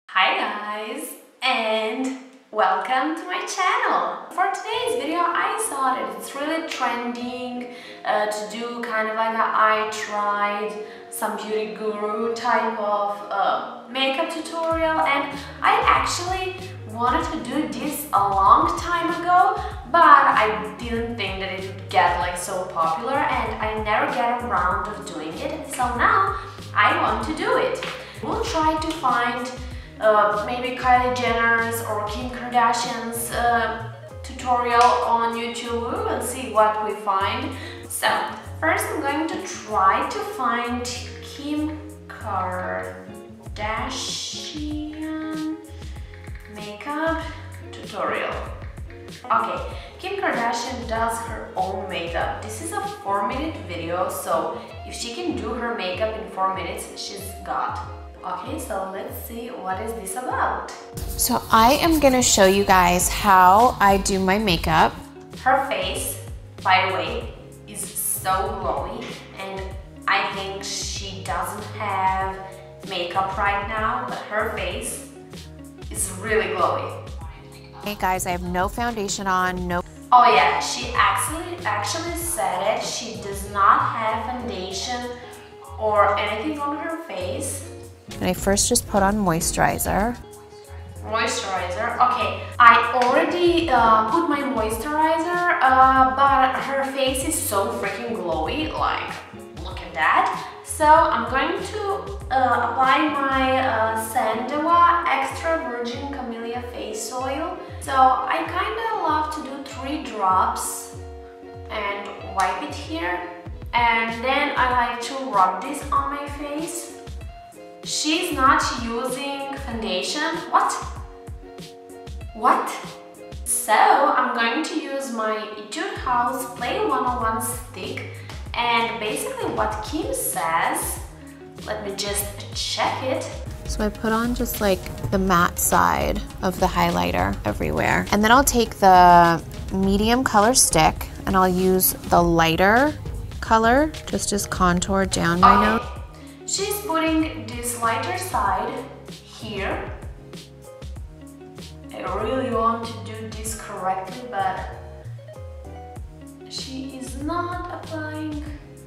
Hi guys, and welcome to my channel. For today's video I saw that it's really trending to do kind of like I tried some beauty guru type of makeup tutorial, and I actually wanted to do this a long time ago, but I didn't think that it would get like so popular and I never get around of doing it, so now I want to do it. We'll try to find maybe Kylie Jenner's or Kim Kardashian's tutorial on YouTube. We will see what we find. So first I'm going to try to find Kim Kardashian makeup tutorial. Okay, Kim Kardashian does her own makeup. This is a 4-minute video, so if she can do her makeup in 4 minutes, she's got. Okay, so let's see what is this about. So I am gonna show you guys how I do my makeup. Her face, by the way, is so glowy, and I think she doesn't have makeup right now, but her face is really glowy. Hey guys, I have no foundation on, no. Oh yeah, she actually said it. She does not have foundation or anything on her face. And I first just put on moisturizer. Moisturizer, okay. I already put my moisturizer, but her face is so freaking glowy, like, look at that. So I'm going to apply my Sandoa Extra Virgin Camellia Face Oil. So I kind of love to do 3 drops and wipe it here. And then I like to rub this on my face. She's not using foundation. What? So I'm going to use my Etude House Play 101 stick, and basically what Kim says, let me just check it. So I put on just like the matte side of the highlighter everywhere. And then I'll take the medium color stick and I'll use the lighter color, just contour down my nose. She's putting this lighter side here. I really want to do this correctly, but she is not applying.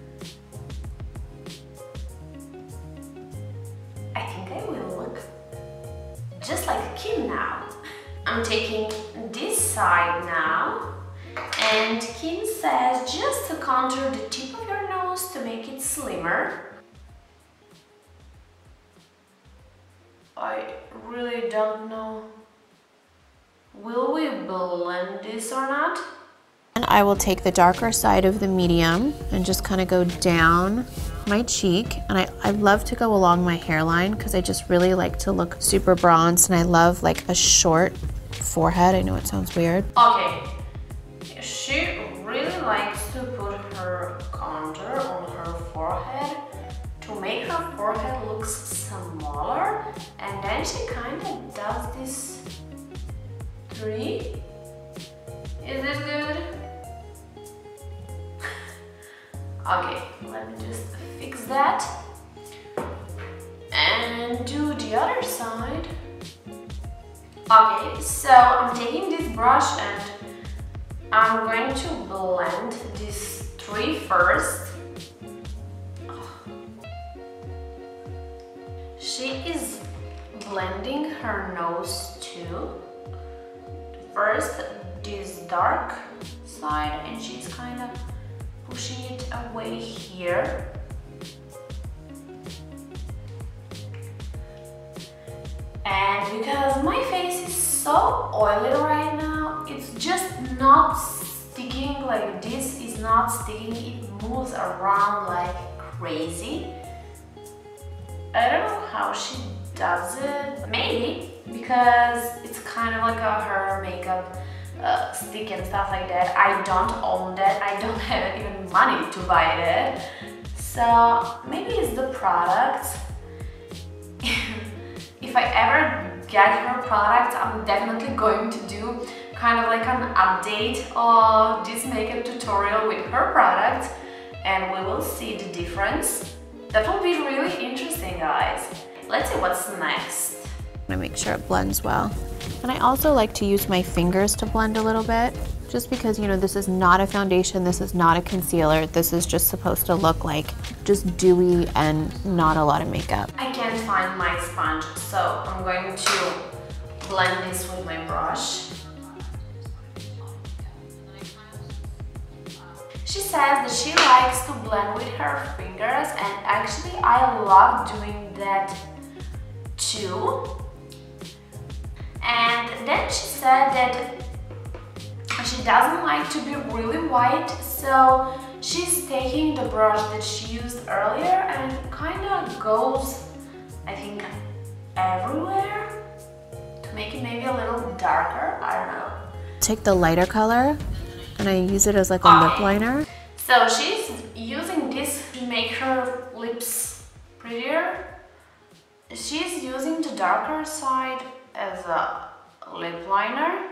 I think I will look just like Kim now. I'm taking this side now, and Kim says just to contour the tip of your nose to make it slimmer. I really don't know. Will we blend this or not? And I will take the darker side of the medium and just kind of go down my cheek. And I love to go along my hairline because I just really like to look super bronzed, and I love like a short forehead. I know it sounds weird. Okay, she really likes to put her contour on her forehead to make her forehead look smaller, and then she kind of does this 3. Is this good? Okay, let me just fix that and do the other side. Okay, so I'm taking this brush and I'm going to blend these 3 first. She is blending her nose too. First this dark side, and she's kind of pushing it away here. And because my face is so oily right now, it's just not sticking. Like, this is not sticking, it moves around like crazy. I don't know how she does it. Maybe because it's kind of like her makeup stick and stuff like that. I don't own that. I don't have even money to buy that. So maybe it's the product. If I ever get her product, I'm definitely going to do kind of like an update of this makeup tutorial with her product, and we will see the difference. That will be really interesting, guys. Let's see what's next. to make sure it blends well. And I also like to use my fingers to blend a little bit, just because, you know, this is not a foundation, this is not a concealer, this is just supposed to look like just dewy and not a lot of makeup. I can't find my sponge, so I'm going to blend this with my brush. She says that she likes to blend with her fingers, and actually I love doing that too. And then she said that she doesn't like to be really white, so she's taking the brush that she used earlier and kind of goes, I think, everywhere to make it maybe a little darker. I don't know. Take the lighter color and I use it as like a lip liner. So she's using this to make her lips prettier. She's using the darker side as a lip liner.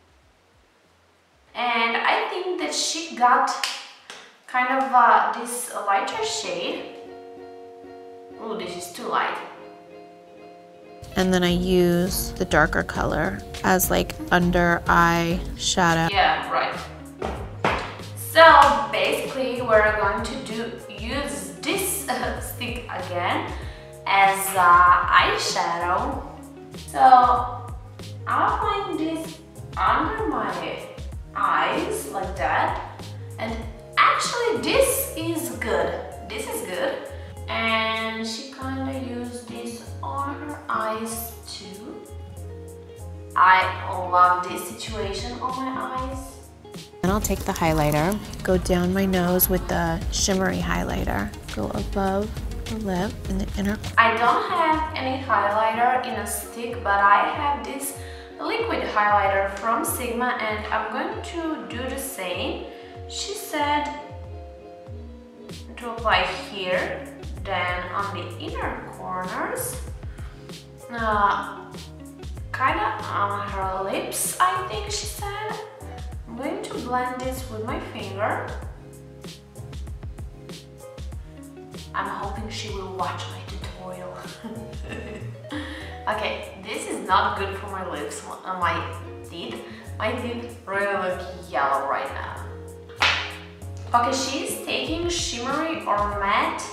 And I think that she got kind of this lighter shade. Oh, this is too light. And then I use the darker color as like under eye shadow. Yeah, right. So basically we're going to use this stick again as eyeshadow. So I'm applying this under my eyes like that, and actually this is good. This is good. And she kind of used this on her eyes too. I love this situation on my eyes. And I'll take the highlighter, go down my nose with the shimmery highlighter, go above the lip in the inner. I don't have any highlighter in a stick, but I have this liquid highlighter from Sigma, and I'm going to do the same. She said to apply here, then on the inner corners, kind of on her lips, I think she said. I'm going to blend this with my finger. I'm hoping she will watch my tutorial. Okay, this is not good for my lips, my teeth. My teeth really look yellow right now. Okay, she's taking shimmery or matte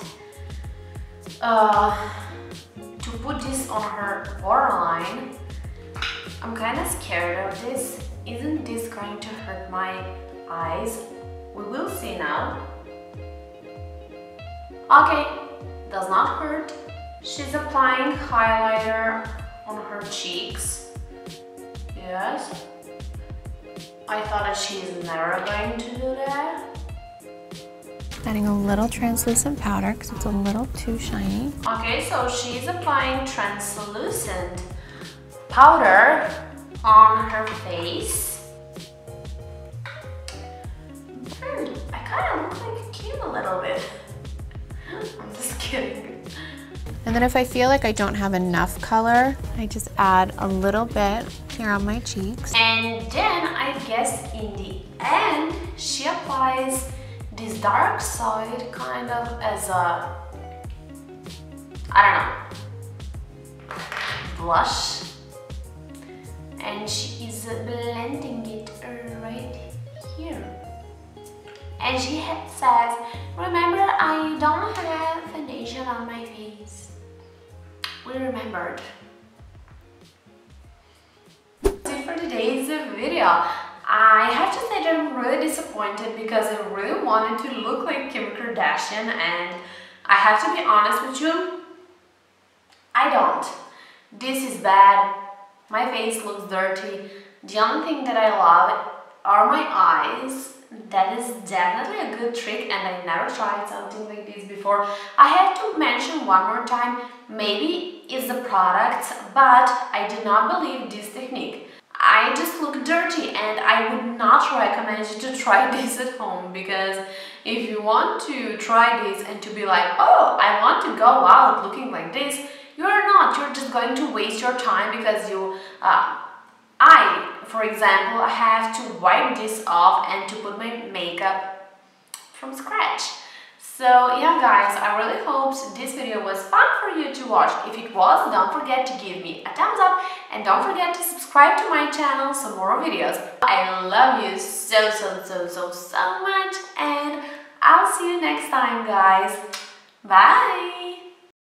to put this on her waterline. I'm kind of scared of this. Isn't this going to hurt my eyes? We will see now. Okay, does not hurt. She's applying highlighter on her cheeks. Yes. I thought that she's never going to do that. Adding a little translucent powder because it's a little too shiny. Okay, so she's applying translucent powder on her face. I kind of look like Kim a little bit. I'm just kidding. And then if I feel like I don't have enough color, I just add a little bit here on my cheeks. And then I guess in the end, she applies this dark side kind of as a, I don't know, blush. And she is blending it right here. And she says, remember, I don't have foundation on my face. We remembered. That's it for today's video. I have to say that I'm really disappointed because I really wanted to look like Kim Kardashian, and I have to be honest with you, I don't. This is bad. My face looks dirty. The only thing that I love are my eyes. That is definitely a good trick, and I never tried something like this before. I have to mention one more time, maybe it's the product, but I do not believe this technique. I just look dirty, and I would not recommend you to try this at home, because if you want to try this and to be like, oh, I want to go out looking like this, you're not. You're just going to waste your time, because you, for example, I have to wipe this off and to put my makeup from scratch. So yeah guys, I really hope this video was fun for you to watch. If it was, don't forget to give me a thumbs up and don't forget to subscribe to my channel for more videos. I love you so much and I'll see you next time guys. Bye!